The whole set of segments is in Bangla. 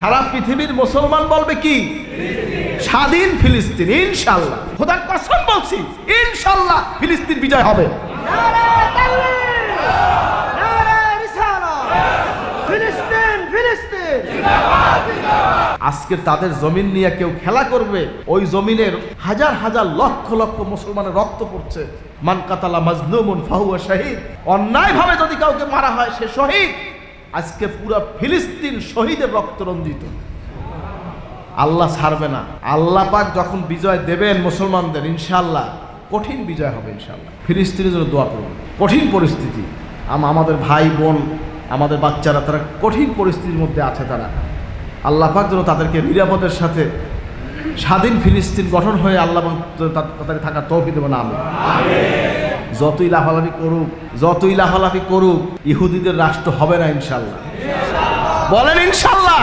সারা পৃথিবীর মুসলমান বলবে কি? স্বাধীন ফিলিস্তিন। ইনশাআল্লাহ, খোদার কসম বলছি, ইনশাআল্লাহ ফিলিস্তিন বিজয় হবে। আজকে তাদের জমিন নিয়ে কেউ খেলা করবে, ওই জমিনের হাজার হাজার লক্ষ লক্ষ মুসলমানের রক্ত পড়ছে। মান কাতালা মাজলুমুন ফাহুয়া শাহীদ। অন্যায় ভাবে যদি কাউকে মারা হয় সে শহীদ। আজকে পুরো ফিলিস্তিন শহীদের রক্ত রঞ্জিত। আল্লাহ ছাড়বে না। আল্লাহ পাক যখন বিজয় দেবেন মুসলমানদের, ইনশাআল্লাহ কঠিন বিজয় হবে ইনশাআল্লাহ। ফিলিস্তিনের জন্য দোয়া করুন। কঠিন পরিস্থিতি, আমাদের ভাই বোন, আমাদের বাচ্চারা তারা কঠিন পরিস্থিতির মধ্যে আছে। তারা আল্লাহ পাক যেন তাদেরকে নিরাপদের সাথে স্বাধীন ফিলিস্তিন গঠন হয়ে আল্লাহ তাদের থাকার তৌফিক দেবেন। আমিন। যতই লাফালাফি করুক ইহুদিদের রাষ্ট্র হবে না ইনশাআল্লাহ। বলেন ইনশাআল্লাহ।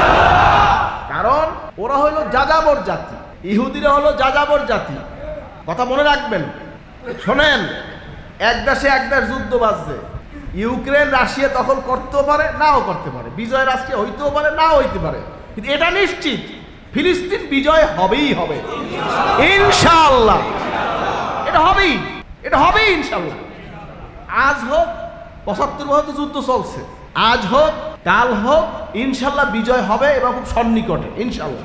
কারণ ওরা হলো যাযাবর জাতি, ইহুদিরা হলো যাযাবর জাতি। কথা মনে রাখবেন। শোনেন, এক দেশে এক দেশ যুদ্ধ বাজছে। ইউক্রেন রাশিয়া দখল করতেও পারে, নাও করতে পারে। বিজয় রাশিয়া হইতেও পারে, নাও হইতে পারে। কিন্তু এটা নিশ্চিত, ফিলিস্তিন বিজয় হবেই হবে ইনশাআল্লাহ। এটা হবেই ইনশাআল্লাহ। আজ হোক, ৭৫ বছর যুদ্ধ চলছে, আজ হোক কাল হোক, ইনশাআল্লাহ বিজয় হবে এবং খুব সন্নিকটে ইনশাআল্লাহ।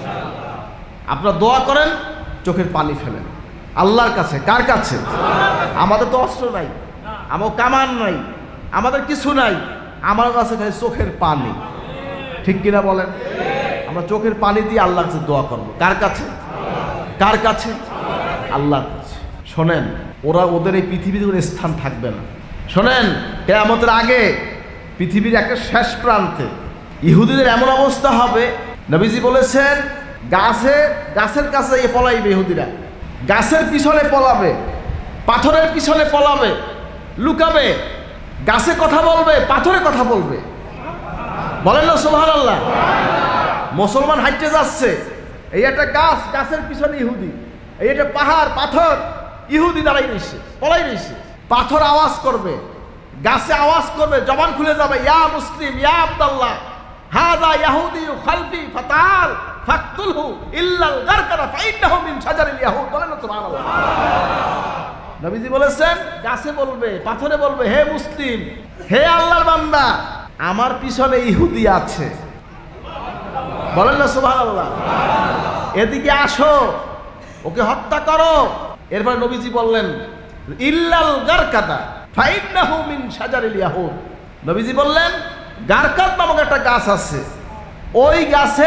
আপনারা দোয়া করেন, চোখের পানি ফেলেন আল্লাহর কাছে। কার কাছে? আমাদের তো অস্ত্র নাই, আমার কামান নাই, আমাদের কিছু নাই, আমার কাছে খালি চোখের পানি। ঠিক কিনা বলেন? আমরা চোখের পানি দিয়ে আল্লাহর কাছে দোয়া করবো। কার কাছে? কার কাছে? আল্লাহর কাছে। শোনেন, ওদের এই পৃথিবীতে কোনো স্থান থাকবে না। শোনেন, কিয়ামতের আগে পৃথিবীর একটা শেষ প্রান্তে ইহুদিদের এমন অবস্থা হবে, নবীজি বলেছেন, গাছের কাছে পলাইবে ইহুদিরা, গাছের পিছনে পলাবে, পাথরের পিছনে পলাবে, লুকাবে, গাছে কথা বলবে, পাথরে কথা বলবে। বলেন না সুবহানাল্লাহ। মুসলমান হাঁটতে যাচ্ছে, এই একটা গাছ, গাছের পিছনে ইহুদি, এই একটা পাহাড়, পাথর, ইহুদি দাঁড়াই রয়েছে, পলাই রয়েছে। পাথর আওয়াজ করবে, গাছে আওয়াজ করবে, জবান খুলে যাবে, ইয়া মুসলিম, ইয়া আব্দুল্লাহ, হাযা ইয়াহুদি খালফি ফাতাল ফাকতুলহু ইল্লাল গারকারা ফাইন্নাহু মিন শাজারিল ইয়াহুদ। বলেন না সুবহানাল্লাহ। নবীজি বলেছেন, গাছে বলবে, পাথরে বলবে, হে মুসলিম, হে আল্লাহর বান্দা, আমার পিছনে ইহুদি আছে। বলেন না সুবহানাল্লাহ। এদিকে আসো, ওকে হত্যা করো। এরপর নবীজি বললেন, ইল্লাল গারকাতা ফাইন্নাহু মিন শাজারিল ইয়াহুদ। নবীজি বললেন, গারকাত নামক একটা গাছ আছে, ওই গাছে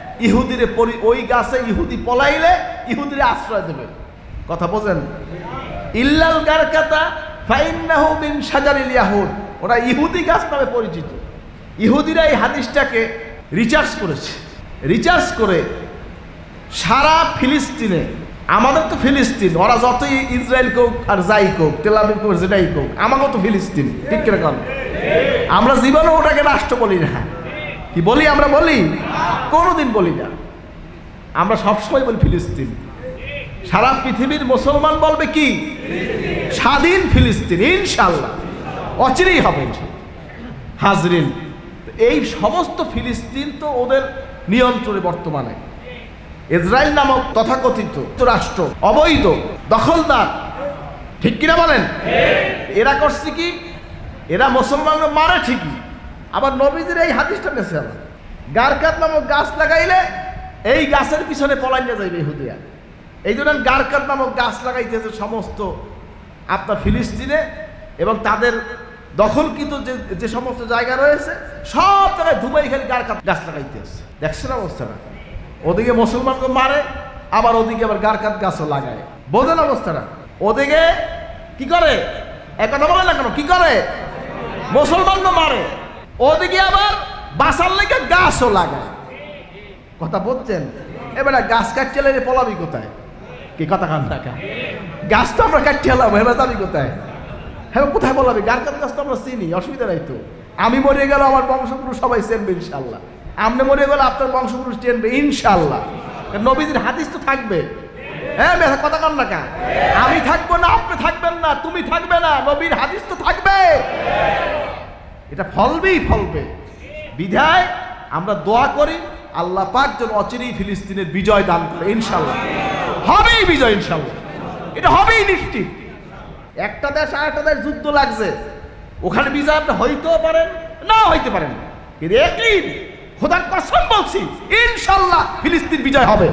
ইহুদি পলাইলে ইহুদিরে আশ্রয় দেবে। কথা বোঝেন? ইল্লাল গারকাতা ফাইন্নাহু মিন শাজারিল ইয়াহুদ। ওরা ইহুদি গাছ নামে পরিচিত। ইহুদিরা এই হাদিসটাকে রিচার্জ করে সারা ফিলিস্তিনে, আমাদের তো ফিলিস্তিন, ওরা যতই ইসরায়েল কোক আর যাই কোক, তেলাবিব কোক, যেটাই কোক, আমাকেও তো ফিলিস্তিন। ঠিক কিরকম? আমরা জীবনে ওটাকে রাষ্ট্র বলি না। কি বলি? আমরা বলি? কোনোদিন বলি না। আমরা সবসময় বলি ফিলিস্তিন। সারা পৃথিবীর মুসলমান বলবে কি? স্বাধীন ফিলিস্তিন। ইনশাআল্লাহ অচিরেই হবে হাজরিন। এই সমস্ত ফিলিস্তিন তো ওদের নিয়ন্ত্রণে বর্তমানে। ইসরায়েল নামক তথাকথিত রাষ্ট্র অবৈধ দখলদার। ঠিক কিনা বলেন? এরা করছে কি? এরা মুসলমানরা মারে ঠিকই, আবার নবীজির এই হাদিসটা নেছে, আবার গারকাত নামক গাছ লাগাইলে এই গাছের পিছনে পলাই নিয়ে যাইবে ইহুদিয়া। এই জন্য গারকাত নামক গাছ লাগাইতেছে সমস্ত আপনার ফিলিস্তিনে, এবং তাদের দখলকৃত যে সমস্ত জায়গা রয়েছে সব জায়গায় ধুমাই খালি গারকাত গাছ লাগাইতেছে। দেখছেন অবস্থাটা? ওদিকে মুসলমানকে মারে, আবার ওদিকে আবার গারকাত গাছও লাগায়। বোঝেন অবস্থাটা? ওদিকে কি করে? এক কথা বলে না কেন? কি করে? মুসলমানকে মারে, ওদিকে আবার বাসার লেগে গাছও লাগায়। কথা বলছেন? এবারে গাছ কাটতে এলে পলাবি কোথায়? কি কথা কান রাখা? গাছ তো আমরা কাটতে এলাম, এবার যাবি কোথায়? হ্যাঁ, কোথায় বলাবি? গারকাত গাছ তো আমরা চিনি, অসুবিধা নাই তো। আমি মরে গেল, আমার বংশপুরুষ সবাই চেনবে ইনশাআল্লাহ। আপনি মরে গেলে আপনার বংশপুরুষ চেনবে ইনশাআল্লাহ। নবীজির হাদিস তো থাকবে। হ্যাঁ, কথা কান রাখা। আমি থাকবো না, আপনি থাকবেন না, তুমি থাকবে না, নবীর হাদিস তো থাকবে। এটা ফলবে। বিধায় আমরা দোয়া করি আল্লাহ পাক যেন অচিরেই ফিলিস্তিনের বিজয় দান করে, ইনশাল্লাহ হবেই বিজয়, ইনশাল্লাহ এটা হবেই নিশ্চিত। একটা দেশ আর একটা দেশ যুদ্ধ লাগছে, ওখানে বিজয় আপনি হইতেও পারেন না হইতে পারেন, কিন্তু একই খোদার কসম বলছি ইনশাল্লাহ ফিলিস্তিন বিজয় হবে।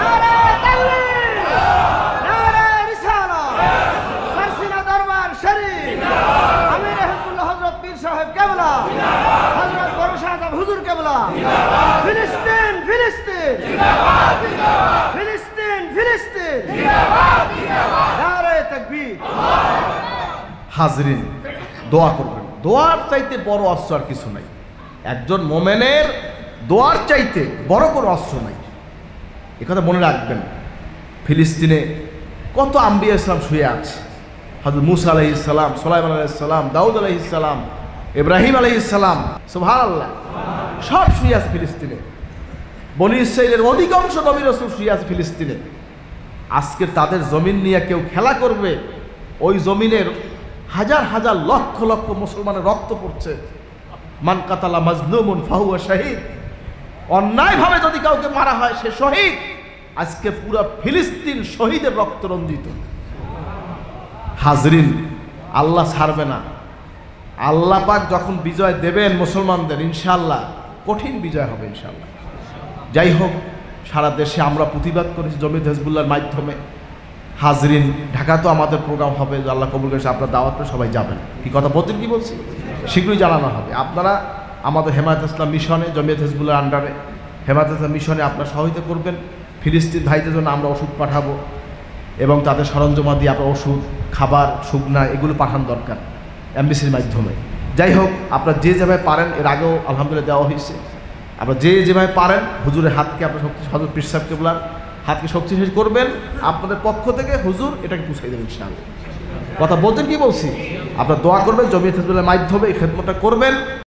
ফিলিস্তিন ফিলিস্তিন ফিলিস্তিন ফিলিস্তিন নারে তাকবীর। হাজরিন, দোয়া করবেন, দোয়ার চাইতে বড় অস্ত্র আর কিছু নাই। একজন মোমেনের দোয়ার চাইতে বড় কোনো অস্ত্র নাই, একথা মনে রাখবেন। ফিলিস্তিনে কত আম্বিয়া ইসলাম শুয়ে আছে, হযরত মুসা আলাইহিস সালাম, সুলাইমান আলাইহিস সালাম, দাউদ আলাইহিস সালাম, ইব্রাহিম আলাইহিস সালাম, সুবহানাল্লাহ, সব শুয়ে আছে ফিলিস্তিনে। বনী ইসরাইলের অধিকাংশ নবী রাসূল শুয়ে আছে ফিলিস্তিনে। আজকে তাদের জমিন নিয়ে কেউ খেলা করবে, ওই জমিনের হাজার হাজার লক্ষ লক্ষ মুসলমানের রক্ত পড়ছে। মান কাতালা মাজলুমুন ফাহুয়া শাহীদ, অন্যায়ভাবে যদি কাউকে মারা হয় সে শহীদ। আজকে পুরো ফিলিস্তিন শহীদের রক্ত রঞ্জিত। হাজরিন, আল্লাহ ছাড়বে না। আল্লাহ পাক যখন বিজয় দেবেন মুসলমানদের, ইনশাআল্লাহ কঠিন বিজয় হবে ইনশাআল্লাহ। যাই হোক, সারা দেশে আমরা প্রতিবাদ করেছি জমিয়ত হিজবুল্লাহর মাধ্যমে। হাজরিন, ঢাকাতেও আমাদের প্রোগ্রাম হবে, আল্লাহ কবুল করেছে, আপনার দাওয়াতে সবাই যাবেন। কি কথা বলছেন, কি বলছি, শীঘ্রই জানানো হবে। আপনারা আমাদের হেমায়েত ইসলাম মিশনে, জমিয়ত হিজবুল্লাহর আন্ডারে হেমায়েত ইসলাম মিশনে আপনারা সহায়তা করবেন। ফিলিস্তিন ভাইদের জন্য আমরা ওষুধ পাঠাবো এবং তাদের সরঞ্জামা দিয়ে আপনার ওষুধ, খাবার, শুকনা এগুলো পাঠানো দরকার এমবিসির মাধ্যমে। যাই হোক, আপনারা যে যেভাবে পারেন, এর আগেও আলহামদুলিল্লাহ দেওয়া হয়েছে, আপনারা যে যেভাবে পারেন হুজুরের হাতকে আপনার শক্তি, হযরত পীর সাহেব কেবলার হাতকে শক্তিশালী করবেন। আপনাদের পক্ষ থেকে হুজুর এটাকে পুষাই দেবেন ইনশাআল্লাহ। কথা বলছেন, কি বলছি, আপনারা দোয়া করবেন, জমিয়ত হিজবুল্লাহর মাধ্যমে এই খেদমতটা করবেন।